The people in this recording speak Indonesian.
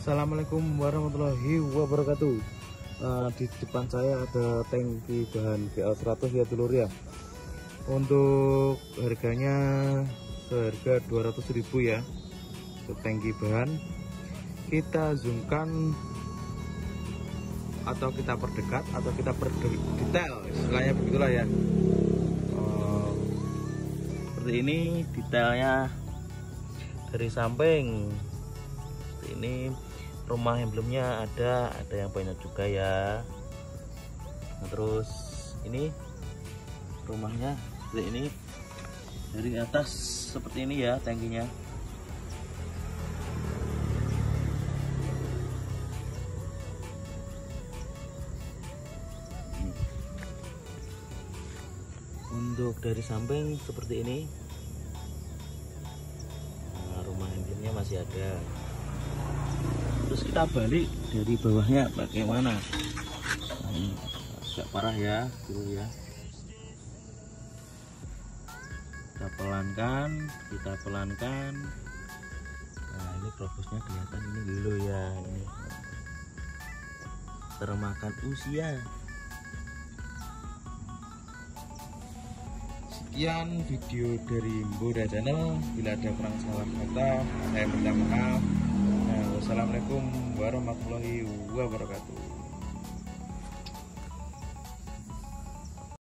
Assalamualaikum warahmatullahi wabarakatuh. Di depan saya ada tangki bahan BL100 ya dulur ya. Untuk harganya seharga 200.000 ya. Untuk tangki bahan kita zoomkan atau kita perdekat atau kita perdetail, istilahnya begitulah ya. Seperti ini detailnya dari samping. Ini rumah emblemnya ada yang banyak juga ya. Nah, terus ini rumahnya seperti ini, dari atas seperti ini ya tangkinya. Untuk dari samping seperti ini. Nah, rumah emblemnya masih ada. Terus kita balik dari bawahnya bagaimana? Nah, ini agak parah ya, dulu ya. Kita pelankan. Nah, ini globusnya kelihatan ini dulu ya, ini termakan usia. Sekian video dari Mbura Channel. Bila ada kurang salah kata, saya minta maaf. Wassalamualaikum warahmatullahi wabarakatuh.